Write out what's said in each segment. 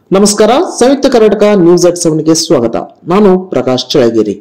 ನಮಸ್ಕಾರ. Samyukta Karnataka news at 7ಗೆ ಸ್ವಾಗತ. ನಾನು ಪ್ರಕಾಶ್ ಚಳಗೇರಿ.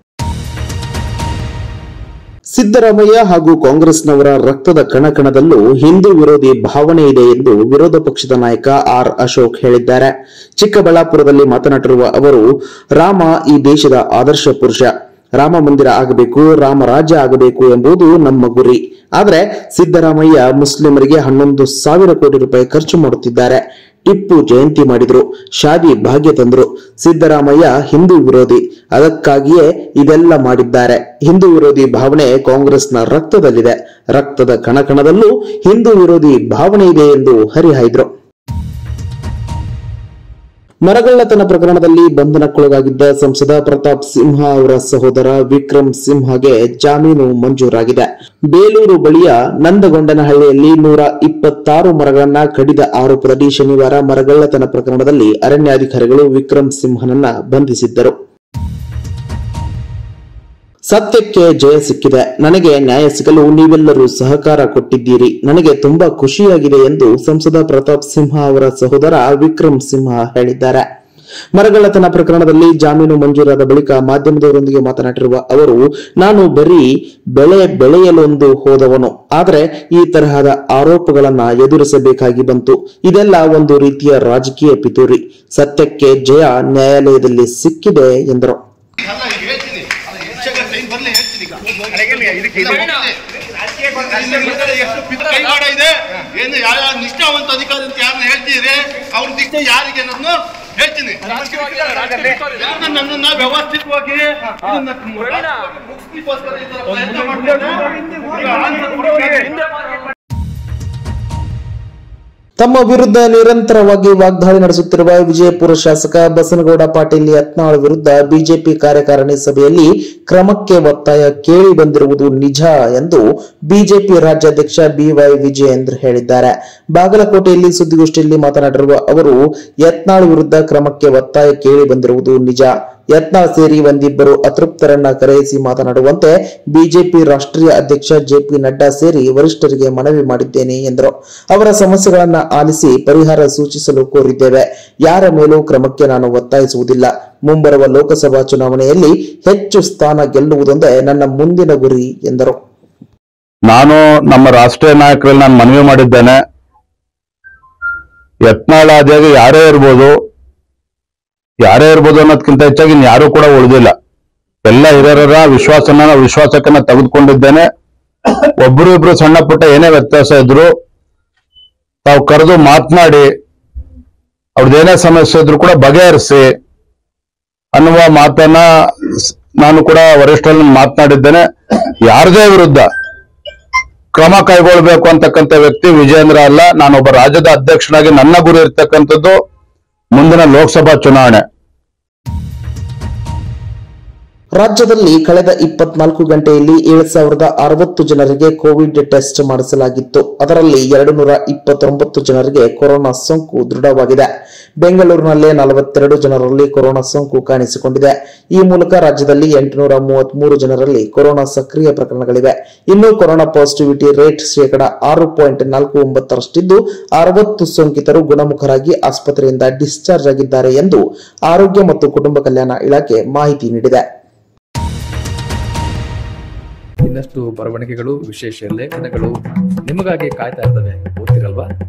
ಸಿದ್ದರಾಮಯ್ಯ ಹಾಗೂ ಕಾಂಗ್ರೆಸ್ನವರ ರಕ್ತದ ಕಣಕಣದಲ್ಲೂ ಹಿಂದೂ ವಿರೋಧಿ ಭಾವನೆ ಇದೆ ಎಂದು ವಿರೋಧ ಪಕ್ಷದ ನಾಯಕ ಆರ್ ಅಶೋಕ್ ಹೇಳಿದ್ದಾರೆ. ಚಿಕ್ಕಬಳ್ಳಾಪುರದಲ್ಲಿ ಮಾತನಾಡಿರುವ ಅವರು, ರಾಮ ಈ ದೇಶದ ಆದರ್ಶ ಪುರುಷ. ರಾಮ ಮಂದಿರ ಆಗಬೇಕು, ರಾಮರಾಜ್ಯ ಆಗಬೇಕು ಎಂಬುದು ನಮ್ಮ ಗುರಿ. ಆದರೆ ಸಿದ್ದರಾಮಯ್ಯ ಮುಸ್ಲಿಮರಿಗೆ 11,000 ಕೋಟಿ ರೂಪಾಯಿ ಖರ್ಚು ಮಾಡುತ್ತಿದ್ದಾರೆ. ಟಿಪ್ಪು ಜಯಂತಿ ಮಾಡಿದ್ರು, ಶಾದಿ ಭಾಗ್ಯ ತಂದ್ರು. ಸಿದ್ದರಾಮಯ್ಯ ಹಿಂದೂ ವಿರೋಧಿ, ಅದಕ್ಕಾಗಿಯೇ ಇದೆಲ್ಲ ಮಾಡಿದ್ದಾರೆ. ಹಿಂದೂ ವಿರೋಧಿ ಭಾವನೆ ಕಾಂಗ್ರೆಸ್ನ ರಕ್ತದಲ್ಲಿದೆ. ರಕ್ತದ ಕಣಕಣದಲ್ಲೂ ಹಿಂದೂ ವಿರೋಧಿ ಭಾವನೆ ಇದೆ ಎಂದು ಹರಿಹಾಯ್ದರು. ಮರಗಳ್ಳತನ ಪ್ರಕರಣದಲ್ಲಿ ಬಂಧನಕ್ಕೊಳಗಾಗಿದ್ದ ಸಂಸದ ಪ್ರತಾಪ್ ಸಿಂಹ ಅವರ ಸಹೋದರ ವಿಕ್ರಮ್ ಸಿಂಹಗೆ ಜಾಮೀನು ಮಂಜೂರಾಗಿದೆ. ಬೇಲೂರು ಬಳಿಯ ನಂದಗೊಂಡನಹಳ್ಳಿಯಲ್ಲಿ 126 ಮರಗಳನ್ನ ಕಡಿದ ಆರೋಪದಡಿ ಶನಿವಾರ ಮರಗಳ್ಳತನ ಪ್ರಕರಣದಲ್ಲಿ ಅರಣ್ಯಾಧಿಕಾರಿಗಳು ವಿಕ್ರಮ್ ಸಿಂಹನನ್ನ ಬಂಧಿಸಿದ್ದರು. ಸತ್ಯಕ್ಕೆ ಜಯ ಸಿಕ್ಕಿದೆ. ನನಗೆ ನ್ಯಾಯ ಸಿಗಲು ನೀವೆಲ್ಲರೂ ಸಹಕಾರ ಕೊಟ್ಟಿದ್ದೀರಿ. ನನಗೆ ತುಂಬಾ ಖುಷಿಯಾಗಿದೆ ಎಂದು ಸಂಸದ ಪ್ರತಾಪ್ ಸಿಂಹ ಅವರ ಸಹೋದರ ವಿಕ್ರಮ್ ಸಿಂಹ ಹೇಳಿದ್ದಾರೆ. ಮರಗಳ್ಳತನ ಪ್ರಕರಣದಲ್ಲಿ ಜಾಮೀನು ಮಂಜೂರಾದ ಬಳಿಕ ಮಾಧ್ಯಮದವರೊಂದಿಗೆ ಮಾತನಾಡಿರುವ ಅವರು, ನಾನು ಬರೀ ಬೆಳೆಯಲೊಂದು ಹೋದವನು, ಆದರೆ ಈ ತರಹದ ಆರೋಪಗಳನ್ನ ಎದುರಿಸಬೇಕಾಗಿ ಬಂತು. ಇದೆಲ್ಲ ಒಂದು ರೀತಿಯ ರಾಜಕೀಯ ಪಿತೂರಿ. ಸತ್ಯಕ್ಕೆ ಜಯ ನ್ಯಾಯಾಲಯದಲ್ಲಿ ಸಿಕ್ಕಿದೆ ಎಂದರು. ನಿಷ್ಠಾವಂತ ಅಧಿಕಾರಿ ಅಂತ ಯಾರನ್ನ ಹೇಳ್ತಿದ್ರೆ ಅವ್ರ ನಿಷ್ಠೆ ಯಾರಿಗೆ ಅನ್ನೋದನ್ನು ಹೇಳ್ತೀನಿ. ನನ್ನನ್ನ ವ್ಯವಸ್ಥಿತವಾಗಿ ತಮ್ಮ ವಿರುದ್ಧ ನಿರಂತರವಾಗಿ ವಾಗ್ದಾಳಿ ನಡೆಸುತ್ತಿರುವ ವಿಜಯಪುರ ಶಾಸಕ ಬಸನಗೌಡ ಪಾಟೀಲ್ ಯತ್ನಾಳ್ ವಿರುದ್ಧ ಬಿಜೆಪಿ ಕಾರ್ಯಕಾರಿಣಿ ಸಭೆಯಲ್ಲಿ ಕ್ರಮಕ್ಕೆ ಒತ್ತಾಯ ಕೇಳಿ ಬಂದಿರುವುದು ನಿಜ ಎಂದು ಬಿಜೆಪಿ ರಾಜ್ಯಾಧ್ಯಕ್ಷ ಬಿವೈ ವಿಜಯೇಂದ್ರ ಹೇಳಿದ್ದಾರೆ. ಬಾಗಲಕೋಟೆಯಲ್ಲಿ ಸುದ್ದಿಗೋಷ್ಠಿಯಲ್ಲಿ ಮಾತನಾಡಿರುವ ಅವರು, ಯತ್ನಾಳ್ ವಿರುದ್ಧ ಕ್ರಮಕ್ಕೆ ಒತ್ತಾಯ ಕೇಳಿ ಬಂದಿರುವುದು ನಿಜ. ಯತ್ನಾಳ್ ಸೇರಿ ಒಂದಿಬ್ಬರು ಅತೃಪ್ತರನ್ನ ಕರೆಯಿಸಿ ಮಾತನಾಡುವಂತೆ ಬಿಜೆಪಿ ರಾಷ್ಟ್ರೀಯ ಅಧ್ಯಕ್ಷ ಜೆಪಿ ನಡ್ಡಾ ಸೇರಿ ವರಿಷ್ಠರಿಗೆ ಮನವಿ ಮಾಡಿದ್ದೇನೆ ಎಂದರು. ಅವರ ಸಮಸ್ಯೆಗಳನ್ನ ಆಲಿಸಿ ಪರಿಹಾರ ಸೂಚಿಸಲು ಕೋರಿದ್ದೇವೆ. ಯಾರ ಮೇಲೂ ಕ್ರಮಕ್ಕೆ ನಾನು ಒತ್ತಾಯಿಸುವುದಿಲ್ಲ. ಮುಂಬರುವ ಲೋಕಸಭಾ ಚುನಾವಣೆಯಲ್ಲಿ ಹೆಚ್ಚು ಸ್ಥಾನ ಗೆಲ್ಲುವುದೊಂದೇ ನನ್ನ ಮುಂದಿನ ಗುರಿ ಎಂದರು. ನಾನು ನಮ್ಮ ರಾಷ್ಟ್ರೀಯ ನಾಯಕರಲ್ಲಿ ನಾನು ಮನವಿ ಮಾಡಿದ್ದೇನೆ. ಯತ್ನಾಳ್ ಆದಿಯಾಗಿ ಯಾರೇ ಇರ್ಬೋದು ಅನ್ನೋದಕ್ಕಿಂತ ಹೆಚ್ಚಾಗಿ ಯಾರು ಕೂಡ ಉಳಿದಿಲ್ಲ. ಎಲ್ಲ ಹಿರಿಯರ ವಿಶ್ವಾಸಕ್ಕನ್ನ ತೆಗೆದುಕೊಂಡಿದ್ದೇನೆ. ಒಬ್ರು ಇಬ್ರು ಸಣ್ಣ ಪುಟ್ಟ ಏನೇ ವ್ಯತ್ಯಾಸ ಇದ್ರು ತಾವು ಕರೆದು ಮಾತನಾಡಿ ಅವ್ರದ್ದೇನೇ ಸಮಸ್ಯೆ ಇದ್ರು ಕೂಡ ಬಗೆಹರಿಸಿ ಅನ್ನುವ ಮಾತನ್ನ ನಾನು ಕೂಡ ವರಿಷ್ಠರಲ್ಲಿ ಮಾತನಾಡಿದ್ದೇನೆ. ಯಾರದೇ ವಿರುದ್ಧ ಕ್ರಮ ಕೈಗೊಳ್ಳಬೇಕು ಅಂತಕ್ಕಂಥ ವ್ಯಕ್ತಿ ವಿಜಯೇಂದ್ರ ಅಲ್ಲ. ನಾನೊಬ್ಬ ರಾಜ್ಯದ ಅಧ್ಯಕ್ಷನಾಗಿ ನನ್ನ ಗುರಿ ಇರ್ತಕ್ಕಂಥದ್ದು ಮುಂದಿನ ಲೋಕಸಭಾ ಚುನಾವಣೆ. ರಾಜ್ಯದಲ್ಲಿ ಕಳೆದ 24 ಗಂಟೆಯಲ್ಲಿ 7,060 ಜನರಿಗೆ ಕೋವಿಡ್ ಟೆಸ್ಟ್ ಮಾಡಿಸಲಾಗಿತ್ತು. ಅದರಲ್ಲಿ 229 ಜನರಿಗೆ ಕೊರೋನಾ ಸೋಂಕು ದೃಢವಾಗಿದೆ. ಬೆಂಗಳೂರಿನಲ್ಲೇ 42 ಜನರಲ್ಲಿ ಕೊರೋನಾ ಸೋಂಕು ಕಾಣಿಸಿಕೊಂಡಿದೆ. ಈ ಮೂಲಕ ರಾಜ್ಯದಲ್ಲಿ 833 ಜನರಲ್ಲಿ ಕೊರೋನಾ ಸಕ್ರಿಯ ಪ್ರಕರಣಗಳಿವೆ. ಇನ್ನು ಕೊರೋನಾ ಪಾಸಿಟಿವಿಟಿ ರೇಟ್ 6.49% 60 ಸೋಂಕಿತರು ಗುಣಮುಖರಾಗಿ ಆಸ್ಪತ್ರೆಯಿಂದ ಡಿಸ್ಚಾರ್ಜ್ ಆಗಿದ್ದಾರೆ ಎಂದು ಆರೋಗ್ಯ ಮತ್ತು ಕುಟುಂಬ ಕಲ್ಯಾಣ ಇಲಾಖೆ ಮಾಹಿತಿ ನೀಡಿದೆ. ಇನ್ನಷ್ಟು ಬರವಣಿಗೆಗಳು, ವಿಶೇಷ ಲೇಖನಗಳು ನಿಮಗಾಗಿ ಕಾಯ್ತಾ ಇರ್ತವೆ. ಓದ್ತಿರಲ್ವಾ?